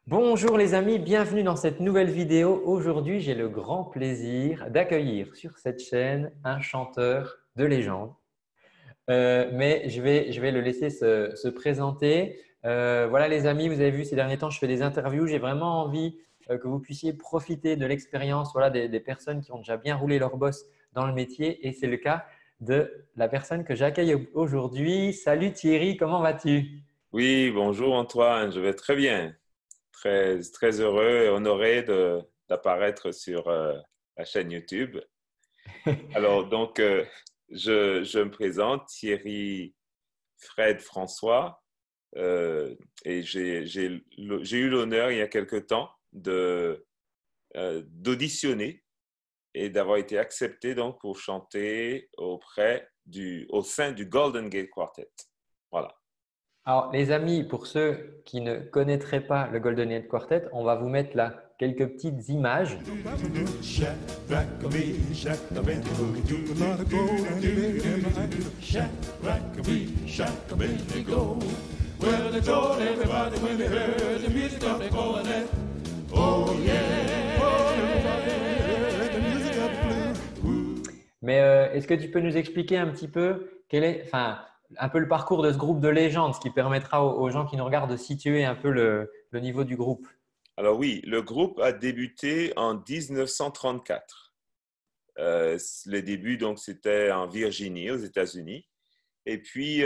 Bonjour les amis, bienvenue dans cette nouvelle vidéo. Aujourd'hui, j'ai le grand plaisir d'accueillir sur cette chaîne un chanteur de légende. Mais je vais le laisser se présenter. Voilà les amis, vous avez vu ces derniers temps, je fais des interviews. J'ai vraiment envie que vous puissiez profiter de l'expérience des personnes qui ont déjà bien roulé leur boss dans le métier. Et c'est le cas de la personne que j'accueille aujourd'hui. Salut Thierry, comment vas-tu? Oui, bonjour Antoine, je vais très bien. Très, très heureux et honoré d'apparaître sur la chaîne YouTube. Alors, donc, je me présente, Thierry Fred François, et j'ai eu l'honneur il y a quelque temps d'auditionner et d'avoir été accepté donc pour chanter au sein du Golden Gate Quartet. Voilà. Alors, les amis, pour ceux qui ne connaîtraient pas le Golden Age Quartet, on va vous mettre là quelques petites images. Mais est-ce que tu peux nous expliquer un petit peu un peu le parcours de ce groupe de légendes, ce qui permettra aux gens qui nous regardent de situer un peu le niveau du groupe? Alors oui, le groupe a débuté en 1934. Le début, donc, c'était en Virginie, aux États-Unis. Et puis,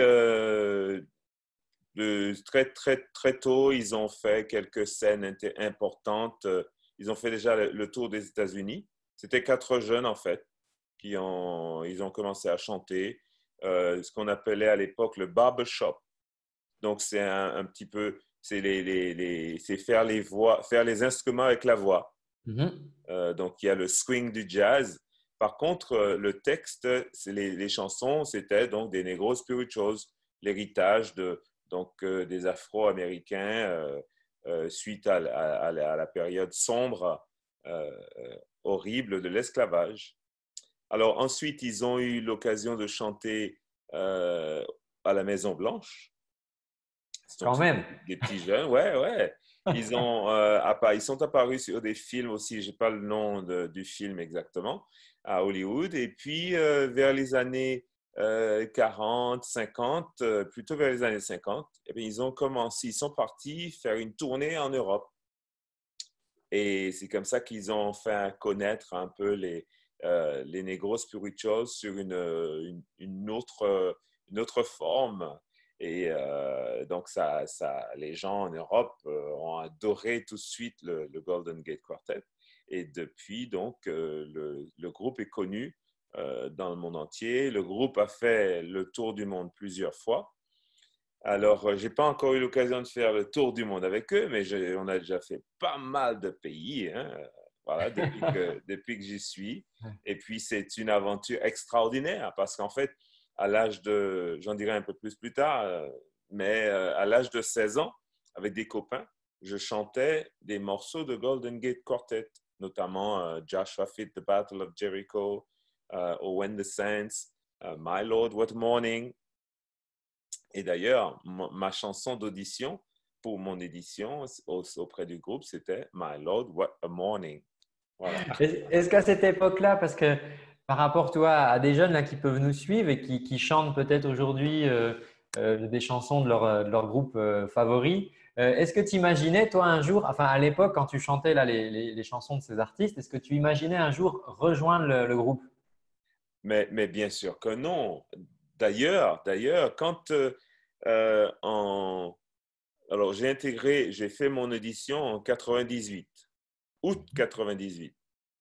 très, très, très tôt, ils ont fait quelques scènes importantes. Ils ont fait déjà le tour des États-Unis. C'était 4 jeunes, en fait, ils ont commencé à chanter ce qu'on appelait à l'époque le barbershop. Donc, c'est un petit peu, c'est faire les voix, faire les instruments avec la voix. Mhm. Donc, il y a le swing du jazz. Par contre, le texte, les chansons, c'était donc des Negro Spirituals, l'héritage des Afro-Américains suite à la période sombre, horrible de l'esclavage. Alors ensuite, ils ont eu l'occasion de chanter à la Maison Blanche. Donc, Quand même. des petits jeunes, ouais, ouais. Ils sont apparus sur des films aussi, je n'ai pas le nom du film exactement, à Hollywood. Et puis, vers les années 40, 50, plutôt vers les années 50, eh bien, ils sont partis faire une tournée en Europe. Et c'est comme ça qu'ils ont fait connaître un peu les Negro Spirituals sur une autre forme. Et donc, les gens en Europe ont adoré tout de suite le Golden Gate Quartet. Et depuis, donc, le groupe est connu dans le monde entier. Le groupe a fait le tour du monde plusieurs fois. Alors, je n'ai pas encore eu l'occasion de faire le tour du monde avec eux, mais on a déjà fait pas mal de pays, hein, voilà, depuis que j'y suis. Et puis, c'est une aventure extraordinaire parce qu'en fait, j'en dirai un peu plus tard, mais à l'âge de 16 ans, avec des copains, je chantais des morceaux de Golden Gate Quartet, notamment Joshua Fit, The Battle of Jericho, Oh When the Saints, My Lord, What Morning. Et d'ailleurs, ma chanson d'audition pour mon édition auprès du groupe, c'était My Lord, What a Morning. Voilà. Est-ce qu'à cette époque-là, parce que par rapport toi, à des jeunes là, qui peuvent nous suivre et qui chantent peut-être aujourd'hui des chansons de leur groupe favori, est-ce que tu imaginais, toi, un jour, enfin à l'époque, quand tu chantais là, les chansons de ces artistes, est-ce que tu imaginais un jour rejoindre le groupe? Mais bien sûr que non. D'ailleurs, quand alors j'ai fait mon audition en 98, août 98.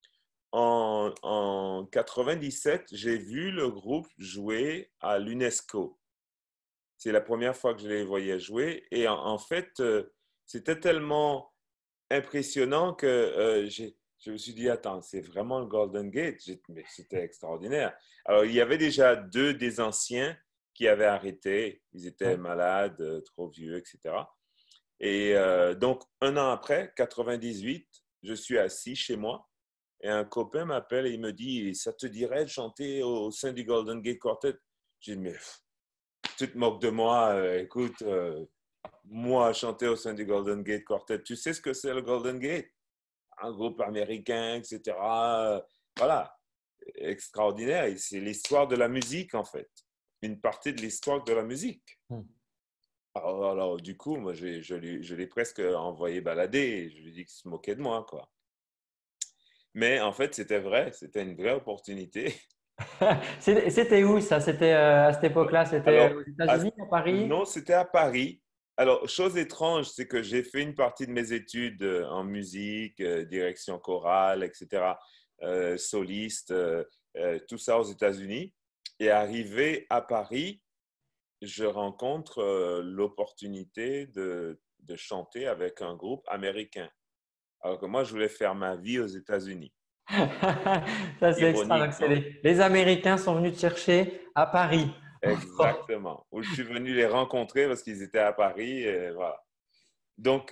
En 97, j'ai vu le groupe jouer à l'UNESCO. C'est la première fois que je les voyais jouer. Et en fait, c'était tellement impressionnant que je me suis dit, attends, c'est vraiment le Golden Gate. Mais c'était extraordinaire. Alors, il y avait déjà deux des anciens qui avaient arrêté. Ils étaient Ouais. malades, trop vieux, etc. Et donc, un an après, 98, je suis assis chez moi et un copain m'appelle et il me dit, ça te dirait de chanter au sein du Golden Gate Quartet? J'ai dit, mais tu te moques de moi, écoute, Moi, chanter au sein du Golden Gate Quartet, tu sais ce que c'est le Golden Gate? Un groupe américain, etc. Voilà, extraordinaire. Et c'est l'histoire de la musique, en fait. Une partie de l'histoire de la musique. Hmm. Alors, du coup, moi, je l'ai presque envoyé balader. Je lui ai dit qu'il se moquait de moi, quoi. Mais en fait, c'était vrai. C'était une vraie opportunité. C'était où ça? C'était à cette époque-là, c'était aux Alors, États-Unis, à Paris? non, c'était à Paris. Alors, chose étrange, c'est que j'ai fait une partie de mes études en musique, direction chorale, etc., soliste, tout ça aux États-Unis. Et arrivé à Paris, je rencontre l'opportunité de chanter avec un groupe américain. Alors que moi, je voulais faire ma vie aux États-Unis. Ça, c'est extra. Ironique, Donc, non? les Américains sont venus te chercher à Paris. Exactement. Où je suis venu les rencontrer parce qu'ils étaient à Paris. Et voilà. Donc,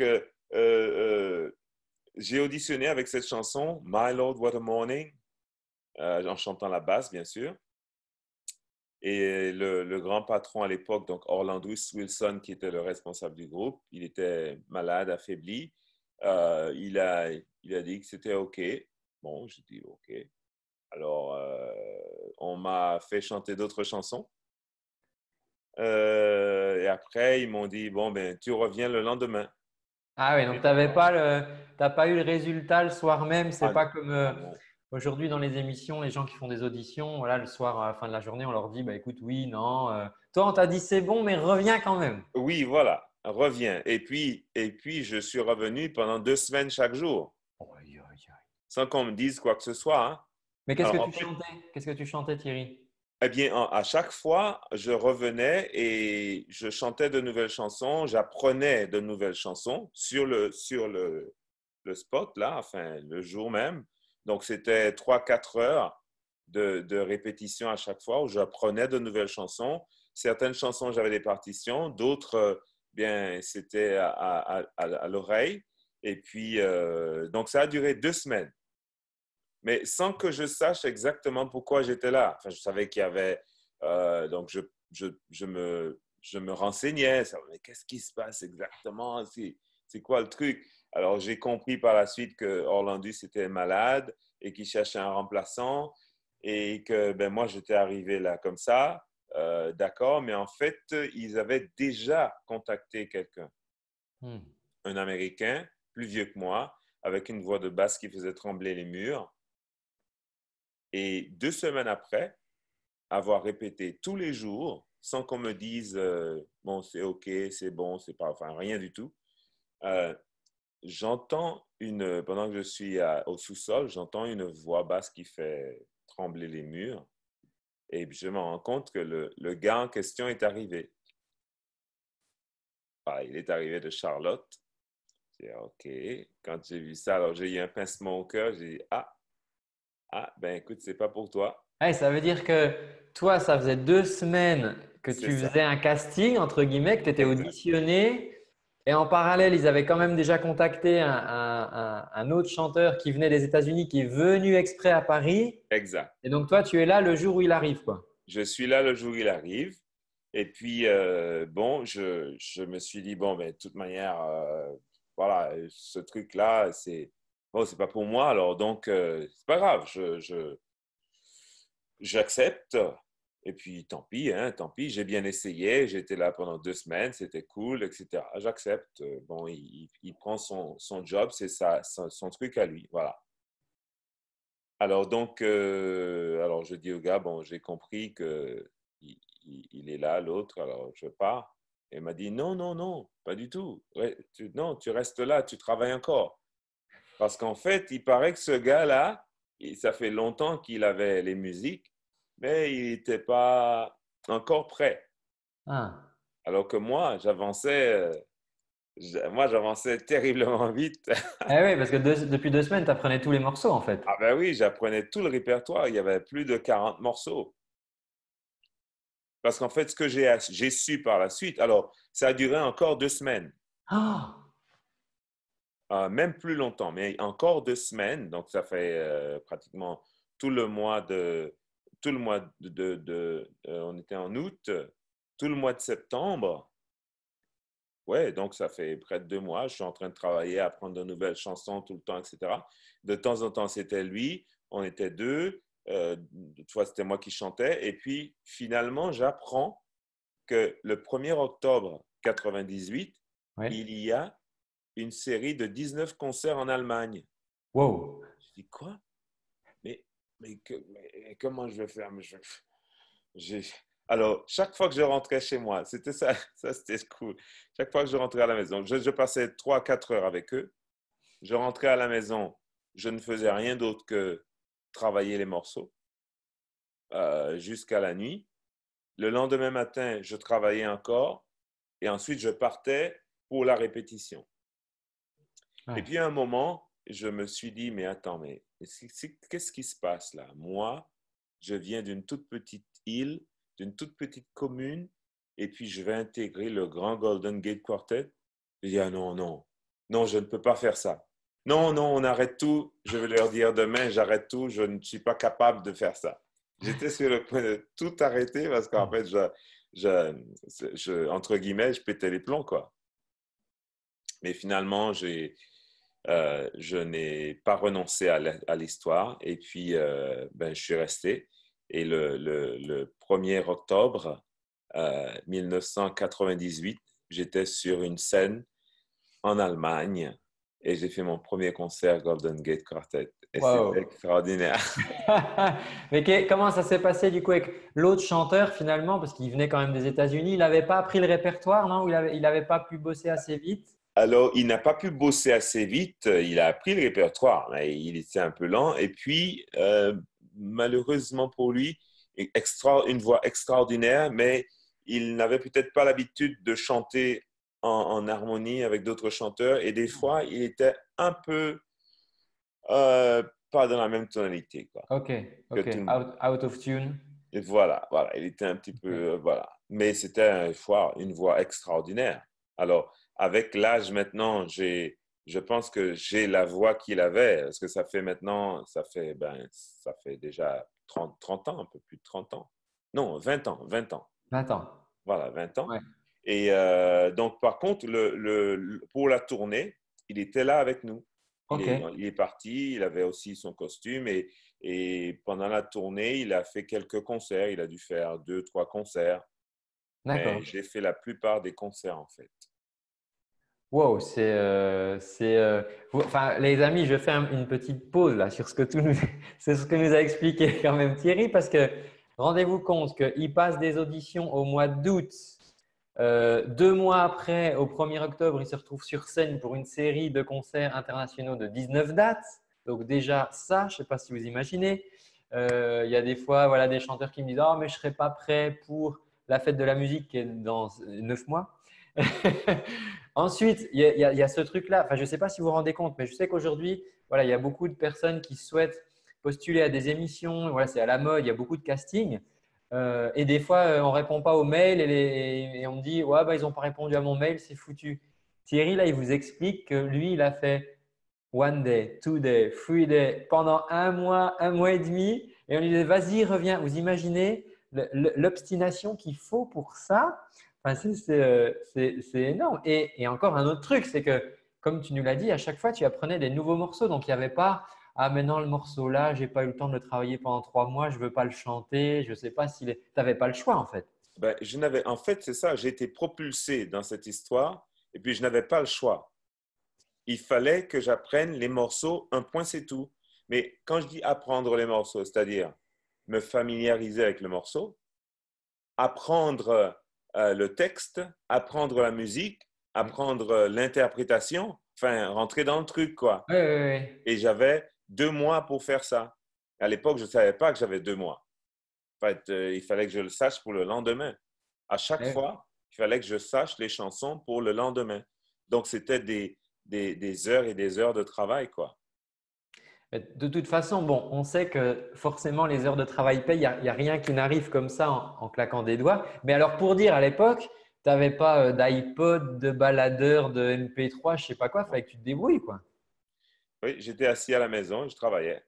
j'ai auditionné avec cette chanson, My Lord, What a Morning, en chantant la basse, bien sûr. Et le grand patron à l'époque, donc Orlandus Wilson, qui était le responsable du groupe, il était malade, affaibli. Il a dit que c'était OK. Bon, j'ai dit OK. Alors, on m'a fait chanter d'autres chansons. Et après, ils m'ont dit, bon, ben, tu reviens le lendemain. Ah oui, donc t'as pas eu le résultat le soir même. C'est Ah, pas comme ah non. aujourd'hui dans les émissions, les gens qui font des auditions, voilà, le soir à la fin de la journée, on leur dit, bah écoute, oui, non. Toi, on t'a dit c'est bon, mais reviens quand même. Oui, voilà, reviens. Et puis, je suis revenu pendant 2 semaines chaque jour, Aïe, aïe, aïe. sans qu'on me dise quoi que ce soit, hein. Mais qu'est-ce que Alors, en tu fait, chantais? Qu'est-ce que tu chantais, Thierry? eh bien, à chaque fois, je revenais et je chantais de nouvelles chansons, j'apprenais de nouvelles chansons sur le spot, là, enfin, le jour même. Donc, c'était 3, 4 heures de répétition à chaque fois où j'apprenais de nouvelles chansons. Certaines chansons, j'avais des partitions, d'autres, bien, c'était à l'oreille. Et puis, donc, ça a duré 2 semaines, mais sans que je sache exactement pourquoi j'étais là. Enfin, je savais qu'il y avait, donc je me renseignais, mais qu'est-ce qui se passe exactement? C'est quoi le truc? Alors, j'ai compris par la suite que Orlandus était malade et qu'il cherchait un remplaçant et que ben, moi, j'étais arrivé là comme ça, d'accord, mais en fait, ils avaient déjà contacté quelqu'un, Hmm. un Américain, plus vieux que moi, avec une voix de basse qui faisait trembler les murs. Et 2 semaines après, avoir répété tous les jours, sans qu'on me dise bon, c'est OK, c'est bon, c'est pas, enfin rien du tout, euh, pendant que je suis au sous-sol, j'entends une voix basse qui fait trembler les murs. Et je me rends compte que le gars en question est arrivé. Ah, il est arrivé de Charlotte. J'ai dit, OK. Quand j'ai vu ça, alors j'ai eu un pincement au cœur. J'ai dit, ben écoute, c'est pas pour toi. Ouais, ça veut dire que toi, ça faisait 2 semaines que C'est tu ça. faisais un casting, entre guillemets, que tu étais Exact. auditionné. Et en parallèle, ils avaient quand même déjà contacté un autre chanteur qui venait des États-Unis, qui est venu exprès à Paris. Exact. Et donc, toi, tu es là le jour où il arrive, quoi. Je suis là le jour où il arrive. Et puis, bon, je me suis dit, bon, ben, de toute manière, voilà, ce truc-là, bon, c'est pas pour moi. Alors, donc, c'est pas grave, j'accepte. Et puis, tant pis, hein, tant pis, j'ai bien essayé. J'étais là pendant 2 semaines, c'était cool, etc. J'accepte. Bon, il prend son job, c'est ça, son truc à lui. Voilà. Alors donc, alors je dis au gars, bon, j'ai compris que il est là, l'autre, alors je pars. Et il m'a dit, non, non, non, pas du tout. Ouais, non, tu restes là, tu travailles encore. Parce qu'en fait, il paraît que ce gars-là, ça fait longtemps qu'il avait les musiques, mais il n'était pas encore prêt. Ah. Alors que moi, j'avançais terriblement vite. Eh oui, parce que depuis 2 semaines, tu apprenais tous les morceaux, en fait. Ah ben oui, j'apprenais tout le répertoire. Il y avait plus de 40 morceaux. Parce qu'en fait, ce que j'ai su par la suite, alors ça a duré encore 2 semaines, Ah. même plus longtemps, mais encore 2 semaines. Donc ça fait pratiquement tout le mois on était en août, tout le mois de septembre. ouais, donc ça fait près de 2 mois. Je suis en train de travailler, à apprendre de nouvelles chansons tout le temps, etc. De temps en temps, c'était lui. On était deux. Une fois, c'était moi qui chantais. Et puis, finalement, j'apprends que le 1er octobre 98, Ouais. il y a une série de 19 concerts en Allemagne. Wow. Je dis quoi? Mais, mais comment je vais faire? J'ai- Alors, chaque fois que je rentrais chez moi, c'était ça, ça c'était cool. Chaque fois que je rentrais à la maison, je passais 3 4 heures avec eux. Je rentrais à la maison, je ne faisais rien d'autre que travailler les morceaux jusqu'à la nuit. Le lendemain matin, je travaillais encore et ensuite je partais pour la répétition. Et Ouais. puis à un moment, je me suis dit, mais attends, mais qu'est-ce qui se passe là? Moi, je viens d'une toute petite île, d'une toute petite commune, et puis je vais intégrer le grand Golden Gate Quartet. Je dis, ah non, non, non, je ne peux pas faire ça. Non, non, on arrête tout. Je vais leur dire demain, j'arrête tout, je ne suis pas capable de faire ça. J'étais sur le point de tout arrêter parce qu'en fait, entre guillemets, je pétais les plombs, quoi. Mais finalement, je n'ai pas renoncé à l'histoire et puis ben, je suis resté. Et le 1er octobre 1998, j'étais sur une scène en Allemagne et j'ai fait mon premier concert Golden Gate Quartet. Et c'était Wow. extraordinaire. Mais comment ça s'est passé du coup avec l'autre chanteur finalement, parce qu'il venait quand même des États-Unis, il n'avait pas appris le répertoire, non? Ou il avait pas pu bosser assez vite? Alors, il n'a pas pu bosser assez vite. Il a appris le répertoire, mais il était un peu lent. Et puis, malheureusement pour lui, une voix extraordinaire, mais il n'avait peut-être pas l'habitude de chanter en harmonie avec d'autres chanteurs. Et des fois, il était un peu pas dans la même tonalité, quoi. Ok, Que ok. tout, Out of tune. et voilà, voilà, il était un petit peu, Ok. voilà. Mais c'était une voix extraordinaire. Alors, avec l'âge maintenant, je pense que j'ai la voix qu'il avait, parce que ça fait maintenant, ça fait déjà 30 ans, un peu plus de 30 ans. Non, 20 ans, 20 ans. 20 ans. Voilà, 20 ans. Ouais. Et donc, par contre, pour la tournée, il était là avec nous. Ok, Il est parti, il avait aussi son costume et pendant la tournée, il a fait quelques concerts. Il a dû faire 2 3 concerts, mais d'accord. j'ai fait la plupart des concerts en fait. Wow, enfin, les amis, je fais une petite pause là sur c'est ce que nous a expliqué quand même Thierry, parce que rendez-vous compte qu'il passe des auditions au mois d'août. 2 mois après, au 1er octobre, il se retrouve sur scène pour une série de concerts internationaux de 19 dates. Donc déjà ça, je ne sais pas si vous imaginez. Il y a des fois voilà, des chanteurs qui me disent « Oh, mais je ne serai pas prêt pour la fête de la musique qui est dans 9 mois. » Ensuite, il y a ce truc-là. Enfin, je ne sais pas si vous vous rendez compte, mais je sais qu'aujourd'hui, voilà, il y a beaucoup de personnes qui souhaitent postuler à des émissions. Voilà, c'est à la mode, il y a beaucoup de castings. Et des fois, on ne répond pas aux mails et on me dit ouais, bah, ils n'ont pas répondu à mon mail, c'est foutu. Thierry, là, il vous explique que lui, il a fait one day, 2 day, 3 day pendant un mois et demi. Et on lui dit vas-y, reviens. Vous imaginez l'obstination qu'il faut pour ça? Enfin, c'est énorme. Et encore un autre truc, c'est que, comme tu nous l'as dit, à chaque fois, tu apprenais des nouveaux morceaux. Donc, il n'y avait pas ah, maintenant le morceau là, j'ai pas eu le temps de le travailler pendant 3 mois, je veux pas le chanter, je sais pas s'il est. Tu n'avais pas le choix en fait. Ben, en fait, c'est ça, j'ai été propulsé dans cette histoire et puis je n'avais pas le choix. Il fallait que j'apprenne les morceaux, un point c'est tout. Mais quand je dis apprendre les morceaux, c'est-à-dire me familiariser avec le morceau, apprendre le texte, apprendre la musique, Oui, apprendre l'interprétation, enfin, rentrer dans le truc, quoi. oui, oui. Et j'avais 2 mois pour faire ça. À l'époque, je ne savais pas que j'avais 2 mois. En fait, il fallait que je le sache pour le lendemain. À chaque Oui. fois, il fallait que je sache les chansons pour le lendemain. Donc, c'était des heures et des heures de travail, quoi. Mais de toute façon, bon, on sait que forcément les heures de travail payent, il n'y a rien qui n'arrive comme ça en claquant des doigts. Mais alors pour dire, à l'époque, tu n'avais pas d'iPod, de baladeur, de MP3, je ne sais pas quoi, il Non. fallait que tu te débrouilles, quoi. Oui, j'étais assis à la maison et je travaillais.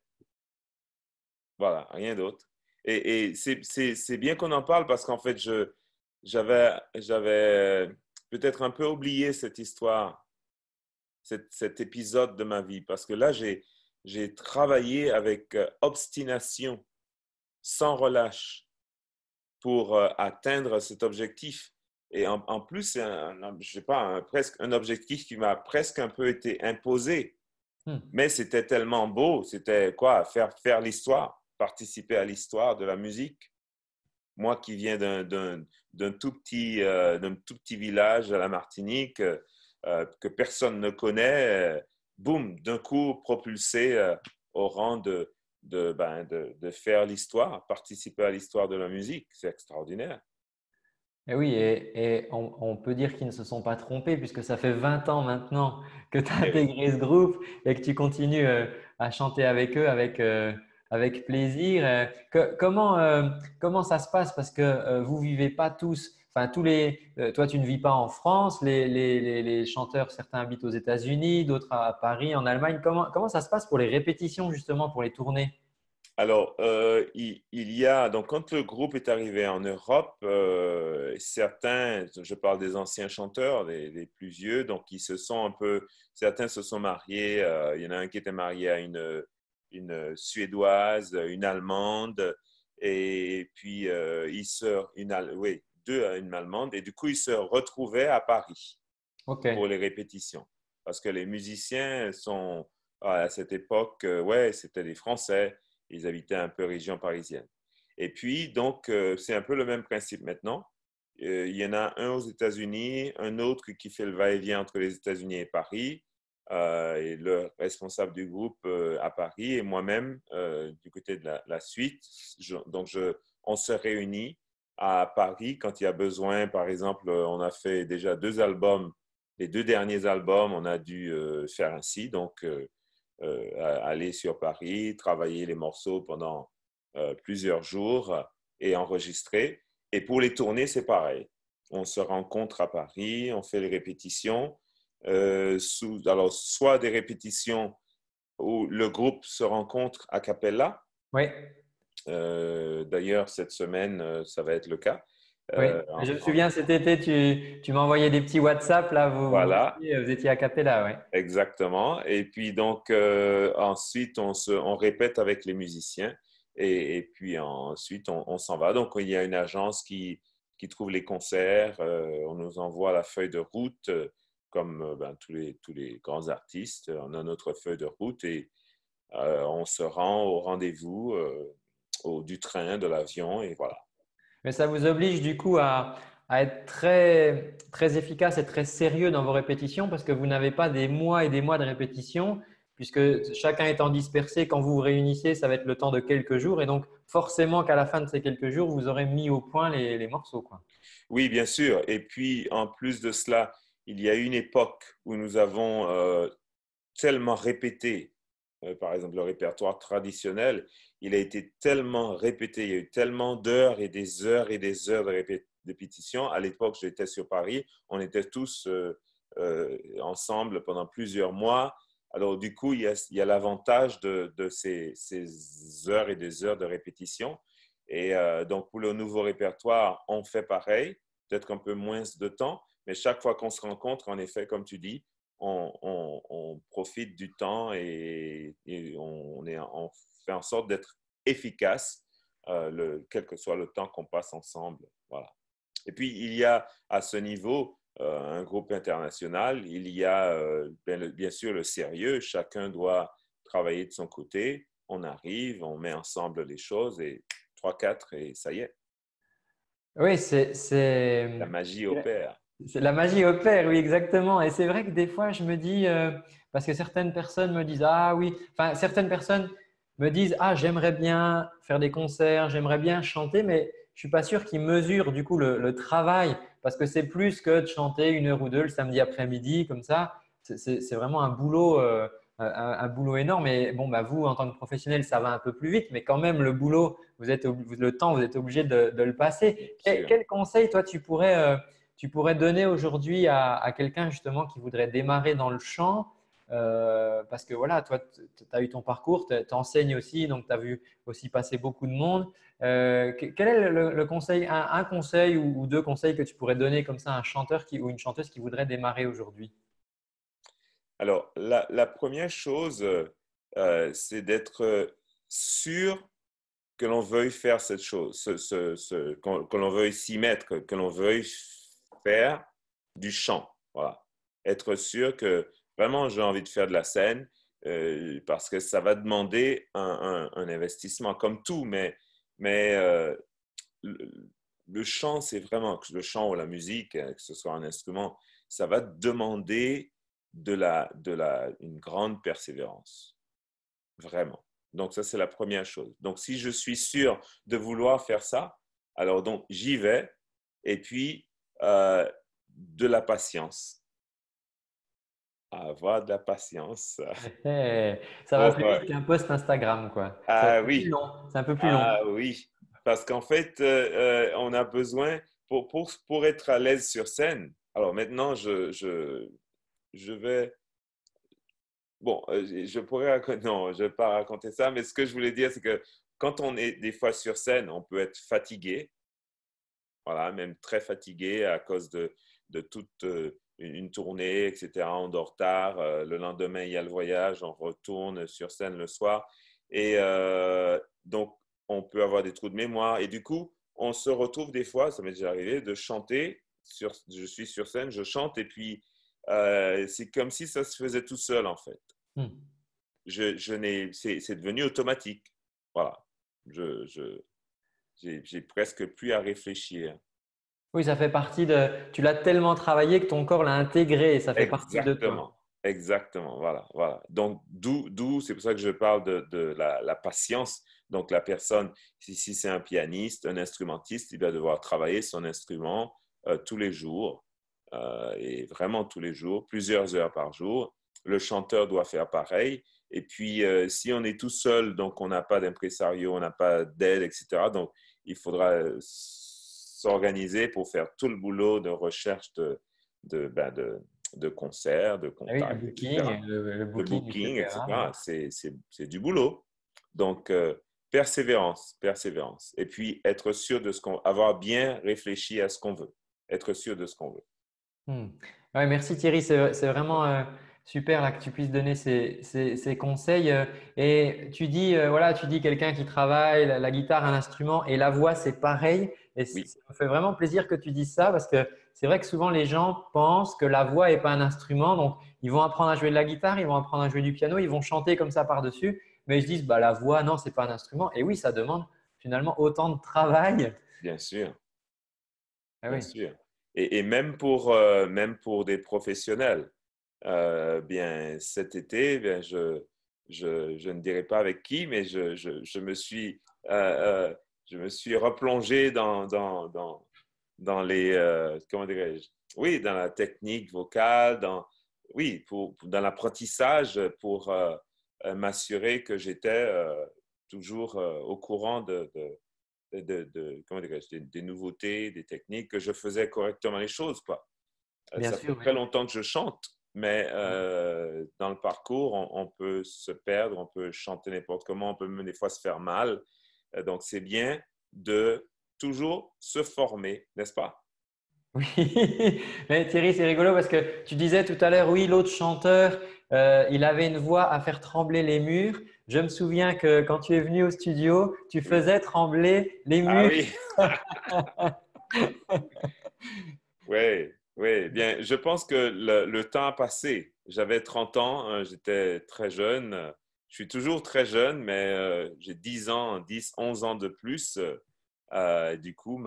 Voilà, rien d'autre. Et c'est bien qu'on en parle parce qu'en fait, j'avais peut-être un peu oublié cette histoire, cet épisode de ma vie, parce que là, j'ai travaillé avec obstination, sans relâche, pour atteindre cet objectif. Et en plus, c'est je sais pas, presque un objectif qui m'a presque un peu été imposé. Hmm. Mais c'était tellement beau, c'était quoi? Faire l'histoire, participer à l'histoire de la musique. Moi qui viens d'un tout petit village à la Martinique que personne ne connaît, boum, d'un coup propulsé au rang de faire l'histoire, participer à l'histoire de la musique. C'est extraordinaire. Et oui, et on peut dire qu'ils ne se sont pas trompés puisque ça fait 20 ans maintenant que tu as Et oui. intégré ce groupe et que tu continues à chanter avec eux avec plaisir. Comment ça se passe? Parce que vous vivez pas tous, enfin toi tu ne vis pas en France, les chanteurs, certains habitent aux États-Unis, d'autres à Paris, en Allemagne. Comment ça se passe pour les répétitions justement, pour les tournées? Alors, il y a, donc quand le groupe est arrivé en Europe, certains, je parle des anciens chanteurs, les plus vieux, donc ils se sont un peu, certains se sont mariés, il y en a un qui était marié à une Suédoise, une Allemande, et puis oui, deux à une Allemande, et du coup ils se retrouvaient à Paris Ok. pour les répétitions, parce que les musiciens sont, à cette époque, ouais, c'était des Français. Ils habitaient un peu région parisienne. Et puis, donc, c'est un peu le même principe maintenant. Il y en a un aux États-Unis, un autre qui fait le va-et-vient entre les États-Unis et Paris, et le responsable du groupe à Paris, et moi-même du côté de la suite. On se réunit à Paris quand il y a besoin. Par exemple, on a fait déjà 2 albums. Les 2 derniers albums, on a dû faire ainsi. Donc, aller sur Paris, travailler les morceaux pendant plusieurs jours et enregistrer. Et pour les tournées, c'est pareil. On se rencontre à Paris, on fait les répétitions. Alors, soit des répétitions où le groupe se rencontre a cappella. Oui. D'ailleurs, cette semaine, ça va être le cas. Oui, Euh, je en- me en- souviens cet été, tu m'as envoyé des petits WhatsApp, là, voilà. vous étiez à Capella, ouais. Exactement. Et puis donc ensuite on répète avec les musiciens et puis ensuite on s'en va. Donc il y a une agence qui trouve les concerts. On nous envoie la feuille de route comme ben, tous les grands artistes. On a notre feuille de route et on se rend au rendez-vous du train, de l'avion et voilà. Mais ça vous oblige du coup à être très, très efficace et très sérieux dans vos répétitions parce que vous n'avez pas des mois et des mois de répétition puisque chacun étant dispersé, quand vous vous réunissez, ça va être le temps de quelques jours et donc forcément qu'à la fin de ces quelques jours, vous aurez mis au point les morceaux, quoi. Oui, bien sûr. Et puis en plus de cela, il y a une époque où nous avons tellement répété, par exemple le répertoire traditionnel, il a été tellement répété, il y a eu tellement d'heures et des heures et des heures de répétition. À l'époque, j'étais sur Paris, on était tous ensemble pendant plusieurs mois. Alors du coup, il y a l'avantage de ces heures et des heures de répétition. Et donc pour le nouveau répertoire, on fait pareil, peut-être un peu moins de temps, mais chaque fois qu'on se rencontre, en effet, comme tu dis, on profite du temps et on fait en sorte d'être efficace, quel que soit le temps qu'on passe ensemble. Voilà. Et puis, il y a à ce niveau un groupe international, il y a bien sûr le sérieux, chacun doit travailler de son côté, on arrive, on met ensemble les choses et 3, 4 et ça y est, Oui, la magie opère. la magie opère, oui, exactement. Et c'est vrai que des fois, je me dis, parce que certaines personnes me disent, ah oui, enfin, certaines personnes me disent, ah, j'aimerais bien faire des concerts, j'aimerais bien chanter, mais je suis pas sûr qu'ils mesurent du coup le travail, parce que c'est plus que de chanter 1 heure ou 2 le samedi après-midi, comme ça. C'est vraiment un boulot, un boulot énorme. Et bon, bah, vous, en tant que professionnel, ça va un peu plus vite, mais quand même, le boulot, le temps, vous êtes obligé de le Bien passer. sûr. Quel conseil, toi, tu pourrais donner aujourd'hui à quelqu'un justement qui voudrait démarrer dans le chant parce que voilà, toi, tu as eu ton parcours, tu enseignes aussi, donc tu as vu aussi passer beaucoup de monde. Quel est le conseil, un conseil ou deux conseils que tu pourrais donner comme ça à un chanteur ou une chanteuse qui voudrait démarrer aujourd'hui? Alors, la première chose, c'est d'être sûr que l'on veuille faire cette chose, que l'on veuille s'y mettre, que l'on veuille faire du chant. Voilà. Être sûr que vraiment j'ai envie de faire de la scène parce que ça va demander un investissement comme tout, mais le, le chant, c'est vraiment, le chant ou la musique, que ce soit un instrument, ça va demander une grande persévérance. Vraiment. Donc, ça, c'est la première chose. Donc, si je suis sûr de vouloir faire ça, alors donc j'y vais. Et puis, de la patience. Avoir de la patience. Ça va Pour, plus vite qu'un post Instagram, quoi. C'est un ah peu plus oui, long. C'est un peu plus long. ah oui. Parce qu'en fait, on a besoin, pour être à l'aise sur scène. Alors maintenant, je vais bon, je pourrais raconter, non, je ne vais pas raconter ça, mais ce que je voulais dire, c'est que quand on est des fois sur scène, on peut être fatigué, voilà, même très fatigué à cause de toute une tournée, etc. On dort tard, le lendemain, il y a le voyage, on retourne sur scène le soir. Et donc, on peut avoir des trous de mémoire. Et du coup, on se retrouve des fois, ça m'est déjà arrivé, de chanter. Je suis sur scène, je chante, et puis c'est comme si ça se faisait tout seul, en fait. Hmm. C'est devenu automatique. Voilà. J'ai presque plus à réfléchir. Oui, ça fait partie de. Tu l'as tellement travaillé que ton corps l'a intégré et ça fait partie de toi. Exactement. Exactement. Voilà. Voilà. Donc, c'est pour ça que je parle de la patience. Donc, la personne, si c'est un pianiste, un instrumentiste, il va devoir travailler son instrument tous les jours, et vraiment tous les jours, plusieurs heures par jour. Le chanteur doit faire pareil. Et puis, si on est tout seul, donc on n'a pas d'impresario, on n'a pas d'aide, etc., donc il faudra s'organiser pour faire tout le boulot de recherche de, ben, de, de concerts, de Ah oui, le contacts, etc., booking, le de booking, booking, etc. etc. C'est du boulot. Donc, persévérance, persévérance. Et puis, être sûr de avoir bien réfléchi à ce qu'on veut. Être sûr de ce qu'on veut. Hmm. Ouais, merci Thierry, c'est vraiment super là, que tu puisses donner ces conseils. Et tu dis, voilà, tu dis quelqu'un qui travaille, la guitare, un instrument, et la voix, c'est pareil. Et Oui, ça me fait vraiment plaisir que tu dises ça parce que c'est vrai que souvent les gens pensent que la voix n'est pas un instrument. Donc, ils vont apprendre à jouer de la guitare, ils vont apprendre à jouer du piano, ils vont chanter comme ça par-dessus. Mais ils se disent, bah, la voix, non, c'est pas un instrument. Et oui, ça demande finalement autant de travail. bien sûr, Ah bien oui. sûr. Et même pour des professionnels, bien, cet été, bien, je ne dirai pas avec qui, mais je me suis replongé dans les, comment dirais-je? Oui, dans la technique vocale, oui, dans l'apprentissage pour m'assurer que j'étais toujours au courant comment dirais-je, des nouveautés, des techniques, que je faisais correctement les choses, quoi. Bien Ça fait sûr, oui. très longtemps que je chante, mais dans le parcours, on peut se perdre, on peut chanter n'importe comment, on peut même des fois se faire mal. Donc, c'est bien de toujours se former, n'est-ce pas? Oui, mais Thierry, c'est rigolo parce que tu disais tout à l'heure, oui, l'autre chanteur, il avait une voix à faire trembler les murs. Je me souviens que quand tu es venu au studio, tu Oui. faisais trembler les Ah murs. oui, oui, oui. Bien, je pense que le temps a passé. J'avais 30 ans, j'étais très jeune. Je suis toujours très jeune, mais j'ai 10 ans, 10, 11 ans de plus. Du coup,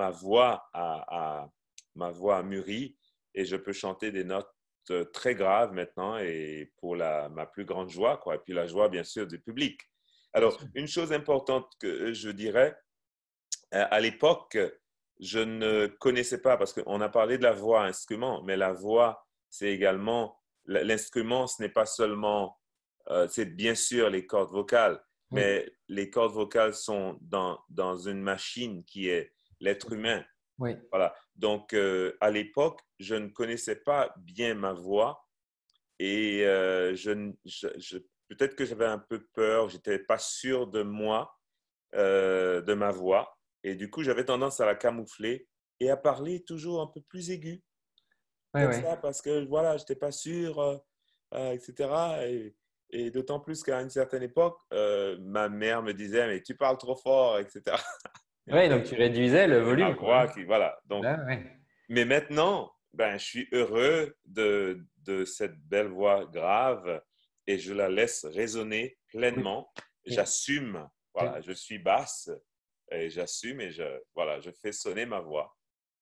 ma voix a mûri et je peux chanter des notes très graves maintenant et pour ma plus grande joie, quoi. Et puis la joie, bien sûr, du public. Bien Alors, sûr. une chose importante que je dirais, à l'époque, je ne connaissais pas, parce qu'on a parlé de la voix instrument, mais la voix, c'est également, l'instrument, ce n'est pas seulement, c'est bien sûr les cordes vocales, Oui, mais les cordes vocales sont dans une machine qui est l'être humain. oui, Voilà. Donc, à l'époque, je ne connaissais pas bien ma voix et peut-être que j'avais un peu peur, je n'étais pas sûr de moi, de ma voix. Et du coup, j'avais tendance à la camoufler et à parler toujours un peu plus aigu, Ouais, comme ouais. ça, parce que voilà, je n'étais pas sûr, etc. Et d'autant plus qu'à une certaine époque, ma mère me disait, mais tu parles trop fort, etc. Et en Ouais, fait, donc tu réduisais le c'est ma volume, quoi. voix qui, voilà. Donc, Ouais, ouais. mais maintenant, ben, je suis heureux de cette belle voix grave et je la laisse résonner Oui, pleinement. oui, J'assume, oui. voilà, je suis basse et j'assume et voilà, je fais sonner ma voix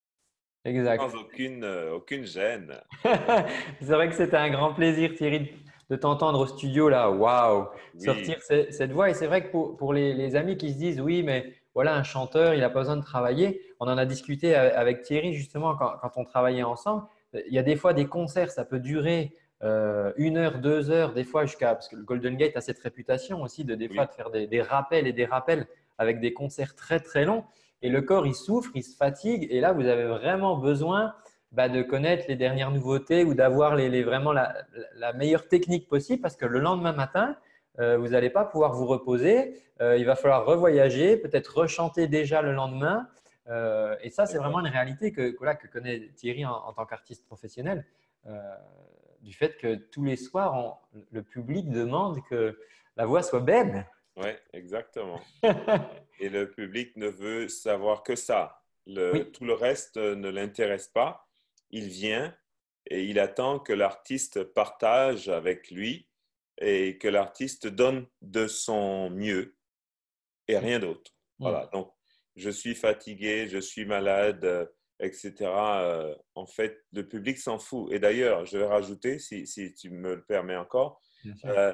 sans Exact. aucune gêne. C'est vrai que c'était un grand plaisir, Thierry, de t'entendre au studio là. Waouh! Sortir Oui, cette voix. Et c'est vrai que pour les amis qui se disent, oui, mais voilà, un chanteur, il n'a pas besoin de travailler. On en a discuté avec Thierry justement quand on travaillait ensemble. Il y a des fois des concerts, ça peut durer 1 heure, 2 heures, des fois jusqu'à… Parce que le Golden Gate a cette réputation aussi des fois oui, de faire des rappels et des rappels avec des concerts très très longs. Et le corps, il souffre, il se fatigue. Et là, vous avez vraiment besoin de connaître les dernières nouveautés ou d'avoir vraiment la meilleure technique possible parce que le lendemain matin, vous n'allez pas pouvoir vous reposer. Il va falloir revoyager, peut-être rechanter déjà le lendemain. Et ça, c'est vraiment d'accord. une réalité que connaît Thierry en tant qu'artiste professionnel, euh, du fait que tous les soirs, le public demande que la voix soit belle. Oui, exactement. Et le public ne veut savoir que ça. Oui. Tout le reste ne l'intéresse pas. Il vient et il attend que l'artiste partage avec lui et que l'artiste donne de son mieux et rien d'autre. Hmm. Voilà. Donc, je suis fatigué, je suis malade, etc. En fait, le public s'en fout. Et d'ailleurs, je vais rajouter, si tu me le permets encore, Bien sûr. euh,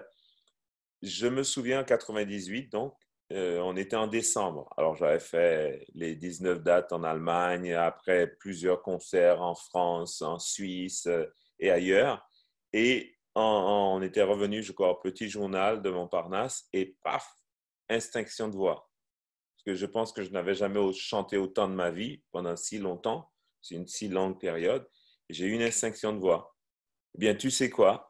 je me souviens en 98, donc, on était en décembre. Alors, j'avais fait les 19 dates en Allemagne, après plusieurs concerts en France, en Suisse et ailleurs. Et on était revenu, je crois, au petit journal de Montparnasse et paf, extinction de voix. Parce que je pense que je n'avais jamais chanté autant de ma vie pendant si longtemps. C'est une si longue période. J'ai eu une extinction de voix. Eh bien, tu sais quoi?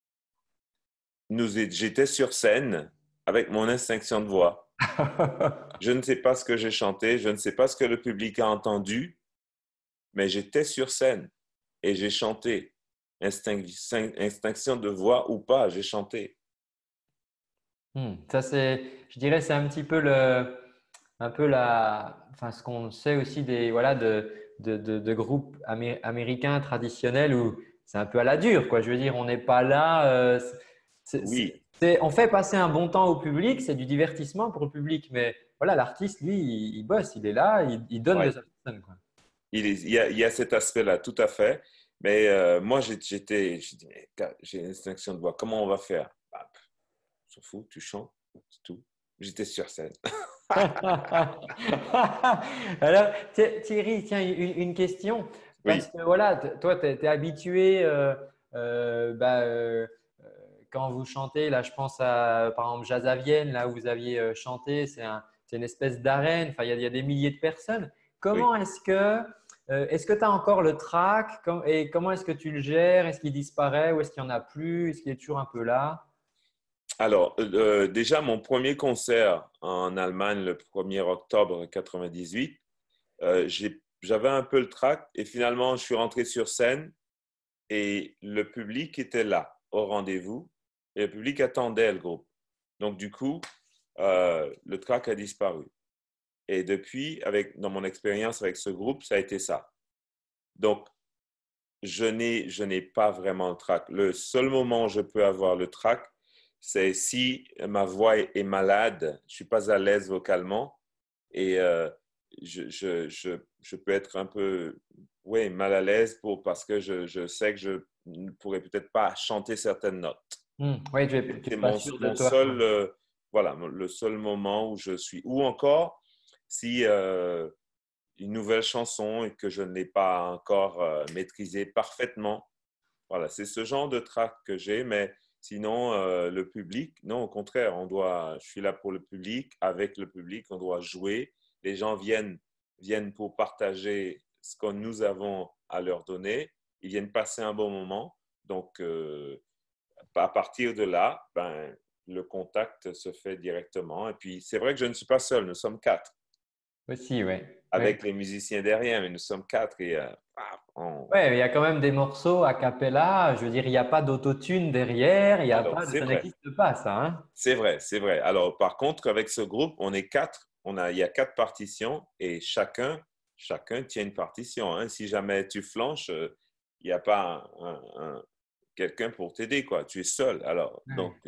J'étais sur scène avec mon extinction de voix. Je ne sais pas ce que j'ai chanté, je ne sais pas ce que le public a entendu, mais j'étais sur scène et j'ai chanté. Extinction de voix ou pas, j'ai chanté. Ça, je dirais, c'est un petit peu un peu enfin, ce qu'on sait aussi voilà, de groupes américains traditionnels où c'est un peu à la dure, quoi. Je veux dire, on n'est pas là. Oui, On fait passer un bon temps au public, c'est du divertissement pour le public, mais voilà, l'artiste, lui, il bosse, il est là, il donne de ouais. sa personne, quoi. Il y a cet aspect-là, tout à fait. Mais moi, j'ai dit, mais gars, j'ai une extinction de voix, comment on va faire? Bah, on s'en fout, tu chantes, c'est tout. J'étais sur scène. Alors, Thierry, tiens, une question. Parce Oui, que voilà, toi, tu es habitué, euh, quand vous chantez, là, je pense à, par exemple, Jazz à Vienne, là où vous aviez chanté, c'est une espèce d'arène, enfin, il y a des milliers de personnes. oui. Comment est-ce que tu as encore le trac et comment est-ce que tu le gères? Est-ce qu'il disparaît ou est-ce qu'il n'y en a plus? Est-ce qu'il est toujours un peu là? Alors, déjà, mon premier concert en Allemagne le 1er octobre 98, j'avais un peu le trac et finalement, je suis rentré sur scène et le public était là, au rendez-vous, et le public attendait le groupe. Donc, du coup, le trac a disparu. Et depuis, dans mon expérience avec ce groupe, ça a été ça. Donc, je n'ai pas vraiment le trac. Le seul moment où je peux avoir le trac, c'est si ma voix est malade, je suis pas à l'aise vocalement et je peux être un peu ouais, mal à l'aise parce que je sais que je ne pourrais peut-être pas chanter certaines notes. Oui, tu C'est n'es pas sûr de mon toi, quoi. seul, voilà, le seul moment où je suis. Ou encore, si une nouvelle chanson et que je ne l'ai pas encore maîtrisée parfaitement. Voilà, c'est ce genre de trac que j'ai, mais sinon, le public, non, au contraire, je suis là pour le public, avec le public, on doit jouer. Les gens viennent pour partager ce que nous avons à leur donner. Ils viennent passer un bon moment. Donc, à partir de là, ben, le contact se fait directement. Et puis, c'est vrai que je ne suis pas seul, nous sommes quatre, Aussi, oui. avec les musiciens derrière, mais nous sommes quatre et on... Ouais, mais il y a quand même des morceaux a cappella. Je veux dire, il n'y a pas d'autotune derrière, il y a Alors, pas, c'est ça vrai, n'existe pas, ça, hein? c'est vrai, c'est vrai. Alors, par contre, avec ce groupe, on est quatre, il y a quatre partitions et chacun tient une partition. Hein. Si jamais tu flanches, il n'y a pas quelqu'un pour t'aider, quoi. Tu es seul. Alors, donc,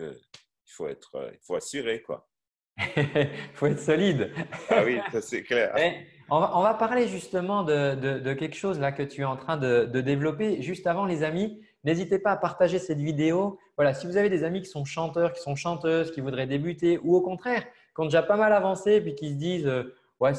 il faut assurer, quoi. Il faut être solide. Ah oui, ça c'est clair. Et on va parler justement de quelque chose là que tu es en train de développer. Juste avant, les amis, n'hésitez pas à partager cette vidéo. Voilà, si vous avez des amis qui sont chanteurs, qui sont chanteuses, qui voudraient débuter ou au contraire, qui ont déjà pas mal avancé puis qui se disent ouais,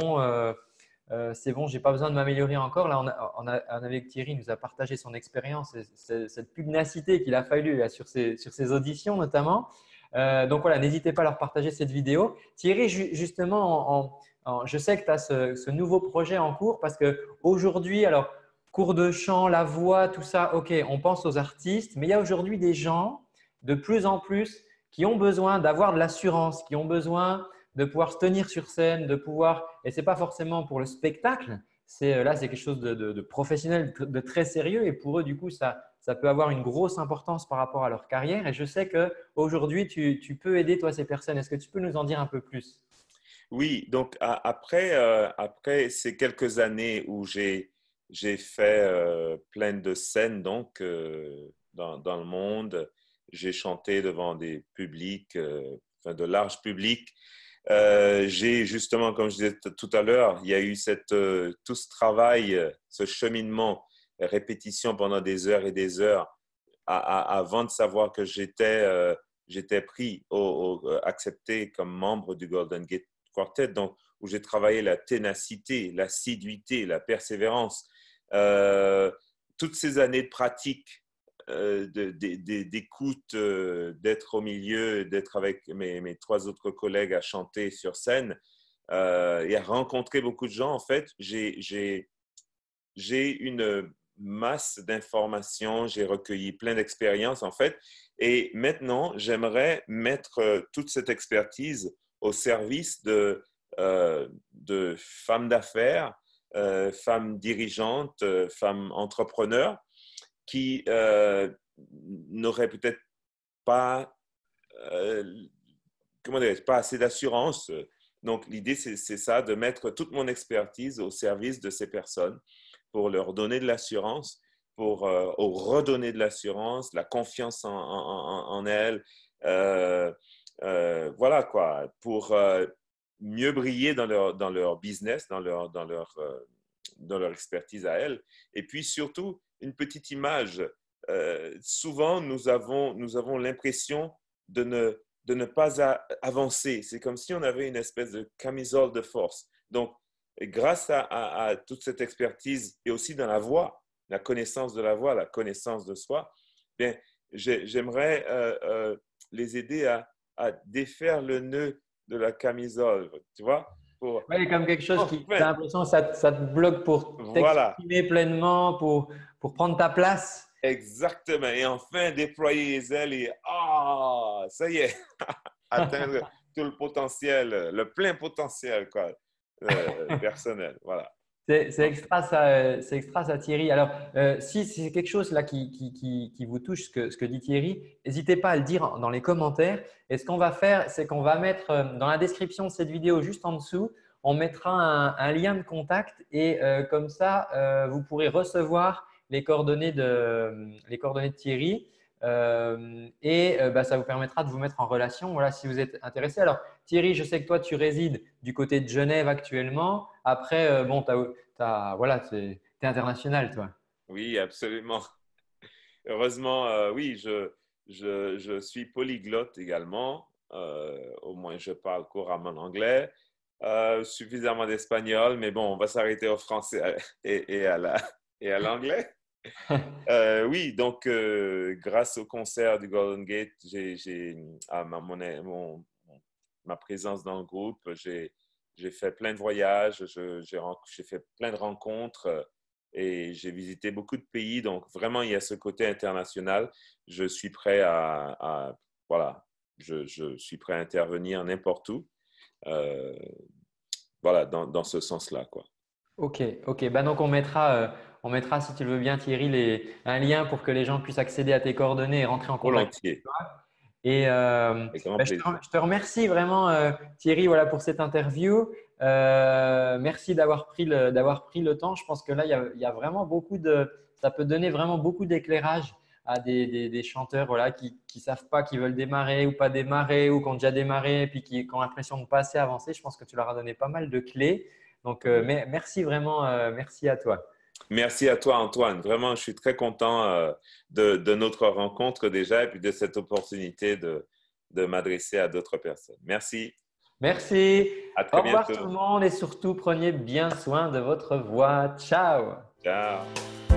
c'est bon, j'ai pas besoin de m'améliorer encore. Là, avec Thierry, il nous a partagé son expérience et cette pugnacité qu'il a fallu là, sur ses auditions notamment. Donc voilà, n'hésitez pas à leur partager cette vidéo. Thierry, justement, je sais que tu as ce nouveau projet en cours parce qu'aujourd'hui, alors, cours de chant, la voix, tout ça, ok, on pense aux artistes, mais il y a aujourd'hui des gens de plus en plus qui ont besoin d'avoir de l'assurance, qui ont besoin de pouvoir se tenir sur scène, de pouvoir, et ce n'est pas forcément pour le spectacle, là, c'est quelque chose de professionnel, de très sérieux, et pour eux, du coup, ça peut avoir une grosse importance par rapport à leur carrière. Et je sais qu'aujourd'hui, tu peux aider, toi, ces personnes. Est-ce que tu peux nous en dire un peu plus? Oui, donc après ces quelques années où j'ai fait plein de scènes donc dans le monde, j'ai chanté devant des publics, enfin de larges publics. J'ai justement, comme je disais tout à l'heure, il y a eu tout ce travail, ce cheminement, répétition pendant des heures et des heures avant de savoir que j'étais pris, accepté comme membre du Golden Gate Quartet, donc où j'ai travaillé la ténacité, l'assiduité, la persévérance, euh, toutes ces années de pratique, d'écoute, d'être au milieu, d'être avec mes trois autres collègues à chanter sur scène et à rencontrer beaucoup de gens. En fait, j'ai une masse d'informations, j'ai recueilli plein d'expériences en fait, et maintenant j'aimerais mettre toute cette expertise au service de femmes d'affaires, femmes dirigeantes, femmes entrepreneurs qui n'auraient peut-être pas, euh, comment dire, pas assez d'assurance. Donc l'idée c'est ça, de mettre toute mon expertise au service de ces personnes pour leur donner de l'assurance, pour redonner de l'assurance, la confiance en elles. Voilà quoi, pour mieux briller dans leur business, dans leur expertise à elles. Et puis surtout, une petite image. Souvent, nous avons l'impression de ne pas avancer. C'est comme si on avait une espèce de camisole de force. Donc, grâce à toute cette expertise et aussi dans la voix, la connaissance de la voix, la connaissance de soi, bien, j'aimerais les aider à défaire le nœud de la camisole, tu vois, pour Oui, comme quelque chose qui, tu enfin, as l'impression que ça te bloque pour voilà, t'exprimer pleinement, pour prendre ta place. exactement, et enfin déployer les ailes et ça y est, atteindre tout le potentiel, le plein potentiel, quoi, personnel, voilà. C'est Donc, extra ça, Thierry. Alors, si c'est quelque chose là qui vous touche, ce que dit Thierry, n'hésitez pas à le dire dans les commentaires. Et ce qu'on va faire, c'est qu'on va mettre dans la description de cette vidéo, juste en dessous, on mettra un lien de contact et comme ça, vous pourrez recevoir les coordonnées de Thierry. Ça vous permettra de vous mettre en relation, voilà, si vous êtes intéressé. Alors, Thierry, je sais que toi, tu résides du côté de Genève actuellement. Après, bon, voilà, tu es international, toi. oui, absolument. Heureusement, oui, je suis polyglotte également. Au moins, je parle couramment l'anglais, suffisamment d'espagnol, mais bon, on va s'arrêter au français et à l'anglais. Oui, donc, grâce au concert du Golden Gate, à ma présence dans le groupe, j'ai fait plein de voyages, j'ai fait plein de rencontres. et j'ai visité beaucoup de pays. Donc, vraiment, il y a ce côté international. Je suis prêt voilà, je suis prêt à intervenir n'importe où. Euh, voilà, dans ce sens-là, quoi. Ok, ok. Bah donc on mettra, si tu le veux bien, Thierry, un lien pour que les gens puissent accéder à tes coordonnées et rentrer en contact avec Volontiers, toi. Et avec grand bah, plaisir. je te remercie vraiment, Thierry, voilà, pour cette interview. Merci d'avoir pris le temps. Je pense que là, il y a vraiment ça peut donner vraiment beaucoup d'éclairage à des chanteurs voilà, qui ne savent pas, qui veulent démarrer ou pas démarrer ou qui ont déjà démarré et puis qui ont l'impression de ne pas assez avancer. Je pense que tu leur as donné pas mal de clés. Donc, Mhm. merci vraiment, merci à toi. Merci à toi, Antoine. Vraiment, je suis très content de notre rencontre déjà et puis de cette opportunité de m'adresser à d'autres personnes. Merci. Merci. À Au très revoir tout le bientôt. monde et surtout prenez bien soin de votre voix. Ciao. Ciao.